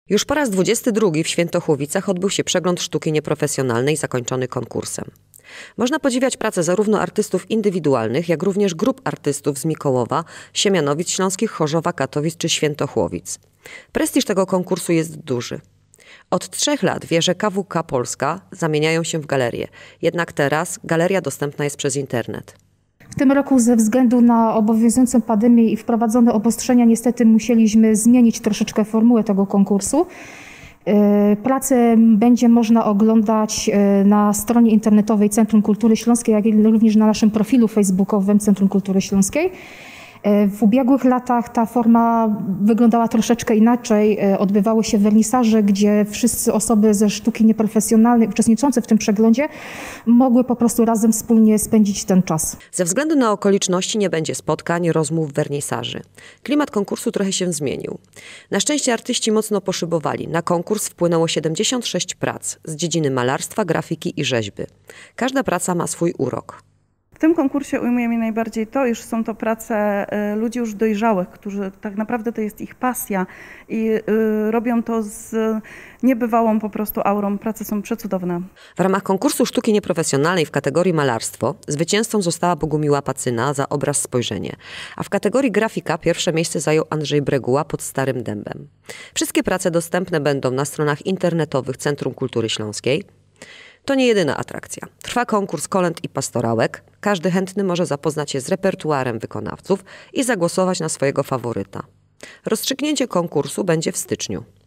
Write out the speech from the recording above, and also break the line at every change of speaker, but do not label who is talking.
Już po raz 22 w Świętochłowicach odbył się przegląd sztuki nieprofesjonalnej zakończony konkursem. Można podziwiać pracę zarówno artystów indywidualnych, jak również grup artystów z Mikołowa, Siemianowic Śląskich, Chorzowa, Katowic czy Świętochłowic. Prestiż tego konkursu jest duży. Od 3 lat wieże KWK Polska zamieniają się w galerie, jednak teraz galeria dostępna jest przez internet.
W tym roku ze względu na obowiązującą pandemię i wprowadzone obostrzenia niestety musieliśmy zmienić troszeczkę formułę tego konkursu. Pracę będzie można oglądać na stronie internetowej Centrum Kultury Śląskiej, jak również na naszym profilu facebookowym Centrum Kultury Śląskiej. W ubiegłych latach ta forma wyglądała troszeczkę inaczej. Odbywały się wernisaże, gdzie wszyscy osoby ze sztuki nieprofesjonalnej uczestniczące w tym przeglądzie mogły po prostu razem wspólnie spędzić ten czas.
Ze względu na okoliczności nie będzie spotkań, rozmów, wernisaży. Klimat konkursu trochę się zmienił. Na szczęście artyści mocno poszybowali. Na konkurs wpłynęło 76 prac z dziedziny malarstwa, grafiki i rzeźby. Każda praca ma swój urok.
W tym konkursie ujmuje mnie najbardziej to, iż są to prace ludzi już dojrzałych, którzy tak naprawdę to jest ich pasja i robią to z niebywałą po prostu aurą. Prace są przecudowne.
W ramach konkursu sztuki nieprofesjonalnej w kategorii malarstwo zwycięzcą została Bogumiła Pacyna za obraz Spojrzenie, a w kategorii grafika pierwsze miejsce zajął Andrzej Breguła pod Starym Dębem. Wszystkie prace dostępne będą na stronach internetowych Centrum Kultury Śląskiej. To nie jedyna atrakcja. Trwa konkurs kolęd i pastorałek. Każdy chętny może zapoznać się z repertuarem wykonawców i zagłosować na swojego faworyta. Rozstrzygnięcie konkursu będzie w styczniu.